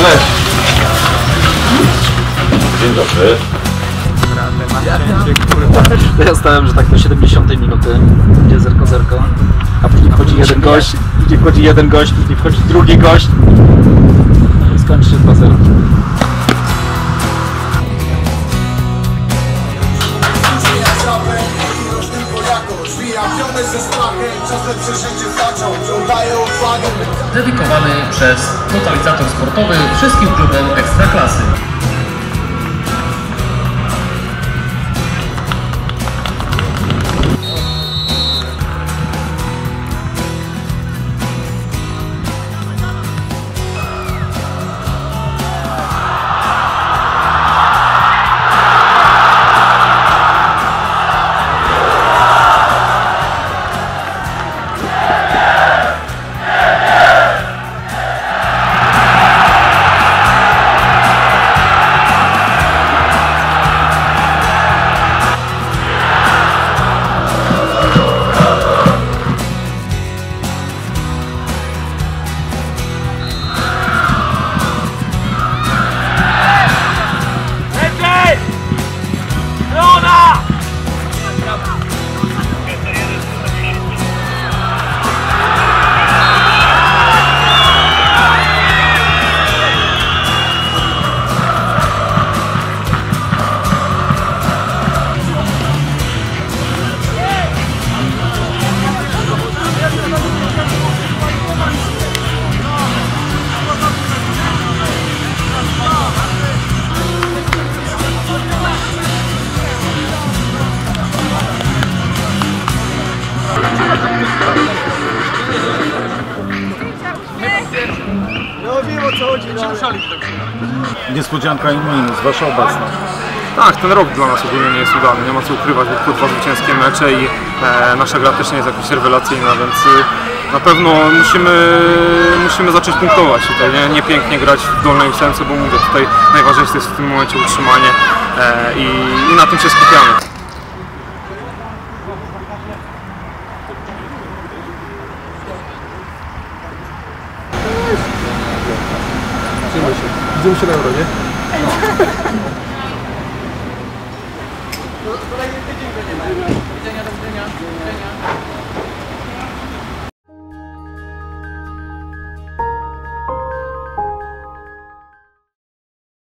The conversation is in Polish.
Cześć! Dzień dobry. Ja stałem, że tak do 70 minuty będzie zerko, a później wchodzi jeden gość, później wchodzi drugi gość i skończy się 2-0. Dedykowany przez Totalizator Sportowy wszystkim klubom Ekstraklasy. Niespodzianka i minus, wasza obecność. Tak, ten rok dla nas ogólnie nie jest udany, nie ma co ukrywać, bo tylko 2 zwycięskie mecze i nasza gra też nie jest jakaś rewelacyjna, więc na pewno musimy zacząć punktować tutaj, nie pięknie grać w dolnej ósemce, bo mówię, tutaj najważniejsze jest w tym momencie utrzymanie i na tym się skupiamy. Widzimy się na Euro, nie? Kolejny tydzień będziemy. Do widzenia.